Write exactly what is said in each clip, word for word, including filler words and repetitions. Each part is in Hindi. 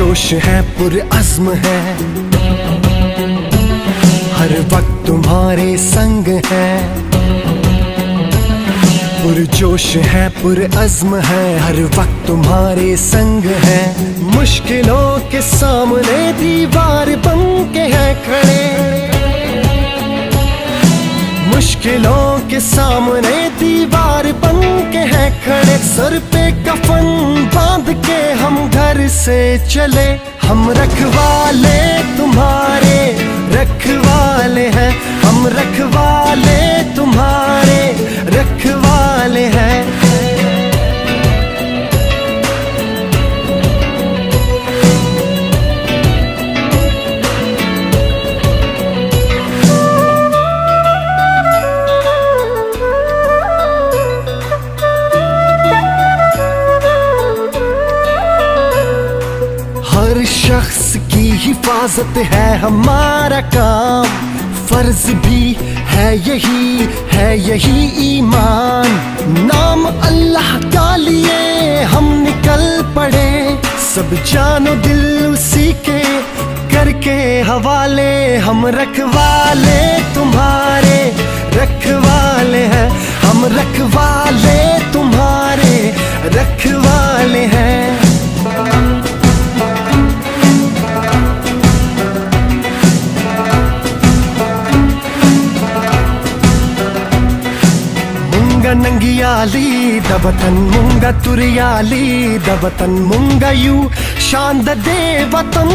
जोश है पुरअज़्म है, हर वक्त तुम्हारे संग है। पुरजोश है पुरअज़्म है, हर वक्त तुम्हारे संग है। मुश्किलों के सामने दीवार बन के है खड़े, मुश्किलों के सामने दीवार बन के है खड़े। सर पे कफन बांध के हम घर से चले, हम रखवाले तुम्हारे रखवाले हैं, हम रखवाले तुम्हारे रखवाले हैं। हर शख्स की हिफाजत है हमारा काम, फर्ज भी है यही है यही ईमान। नाम अल्लाह का लिए हम निकल पड़े, सब जानो दिल उसी के करके हवाले। हम रखवाले तुम्हारे रखवाले हैं, हम रखवाले तुम्हारे रखवाले हैं। नंगियाली दबतन मुंगा तुरियाली दबतन मुंगा यू शांद दे वतन।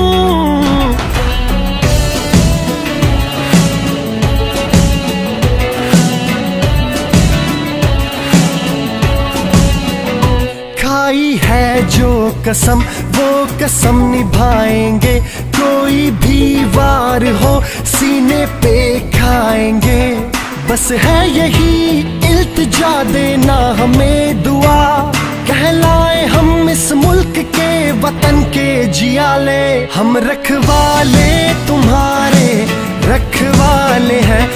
खाई है जो कसम वो कसम निभाएंगे, कोई भी वार हो सीने पे खाएंगे। बस है यही इल्तिजा देना हमें दुआ, कहलाए हम इस मुल्क के वतन के जियाले। हम रखवाले तुम्हारे रखवाले हैं,